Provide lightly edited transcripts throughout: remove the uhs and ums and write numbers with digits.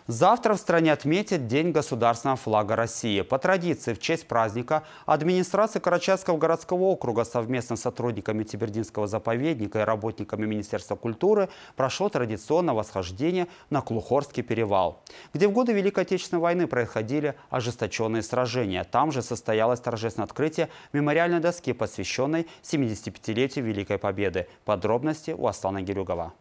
Завтра в стране отметят День государственного флага России. По традиции, в честь праздника администрация Карачаевского городского округа совместно с сотрудниками Тибердинского заповедника и работниками Министерства культуры прошло традиционное восхождение на Клухорский перевал, где в годы Великой Отечественной войны происходили ожесточенные сражения. Там же состоялось торжественное открытие мемориальной доски, посвященной 75-летию Великой Победы. Подробности у Аслана Гирюгова.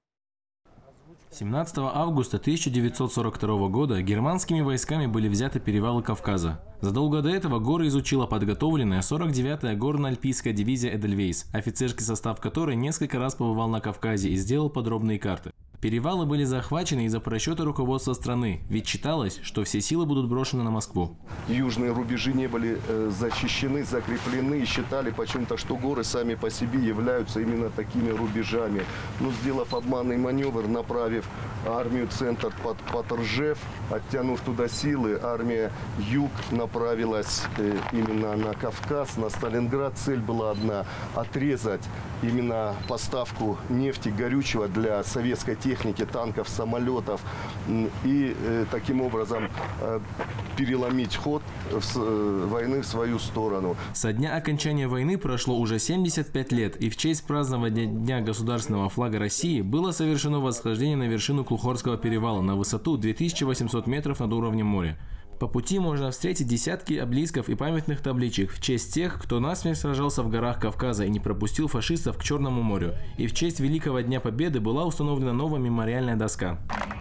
17 августа 1942 года германскими войсками были взяты перевалы Кавказа. Задолго до этого горы изучила подготовленная 49-я горно-альпийская дивизия «Эдельвейс», офицерский состав которой несколько раз побывал на Кавказе и сделал подробные карты. Перевалы были захвачены из-за просчета руководства страны, ведь считалось, что все силы будут брошены на Москву. Южные рубежи не были защищены, закреплены и считали почему-то, что горы сами по себе являются именно такими рубежами. Но сделав обманный маневр, направив армию центр под Ржев, оттянув туда силы, армия юг направилась именно на Кавказ, на Сталинград. Цель была одна – отрезать именно поставку нефти, горючего для советской техники, танков, самолетов и таким образом переломить ход войны в свою сторону. Со дня окончания войны прошло уже 75 лет, и в честь празднования Дня государственного флага России было совершено восхождение на вершину Клухорского перевала на высоту 2800 метров над уровнем моря. По пути можно встретить десятки обелисков и памятных табличек в честь тех, кто насмерть сражался в горах Кавказа и не пропустил фашистов к Черному морю. И в честь Великого Дня Победы была установлена новая мемориальная доска.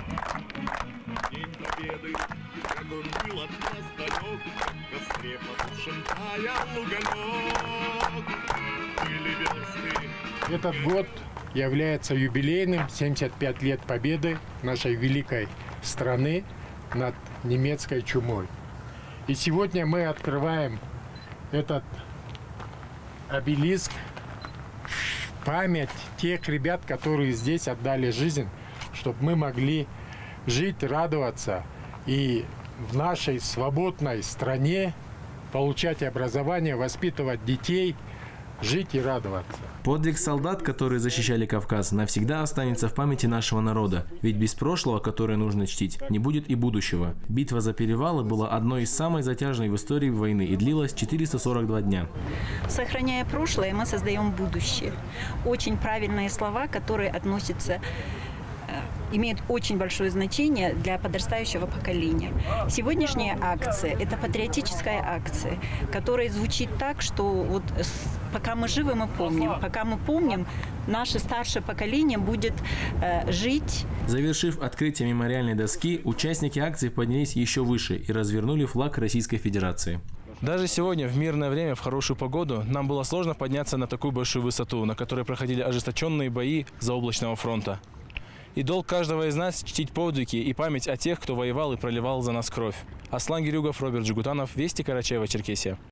Этот год является юбилейным, 75 лет победы нашей великой страны над немецкой чумой. И сегодня мы открываем этот обелиск в память тех ребят, которые здесь отдали жизнь, чтобы мы могли жить, радоваться и в нашей свободной стране получать образование, воспитывать детей, жить и радоваться. Подвиг солдат, которые защищали Кавказ, навсегда останется в памяти нашего народа. Ведь без прошлого, которое нужно чтить, не будет и будущего. Битва за перевалы была одной из самых затяжной в истории войны и длилась 442 дня. Сохраняя прошлое, мы создаем будущее. Очень правильные слова, которые относятся, имеют очень большое значение для подрастающего поколения. Сегодняшняя акция – это патриотическая акция, которая звучит так, что вот пока мы живы, мы помним. Пока мы помним, наше старшее поколение будет жить. Завершив открытие мемориальной доски, участники акции поднялись еще выше и развернули флаг Российской Федерации. Даже сегодня, в мирное время, в хорошую погоду, нам было сложно подняться на такую большую высоту, на которой проходили ожесточенные бои заоблачного фронта. И долг каждого из нас – чтить подвиги и память о тех, кто воевал и проливал за нас кровь. Аслан Гирюгов, Роберт Джигутанов, Вести, Карачаево-Черкесия.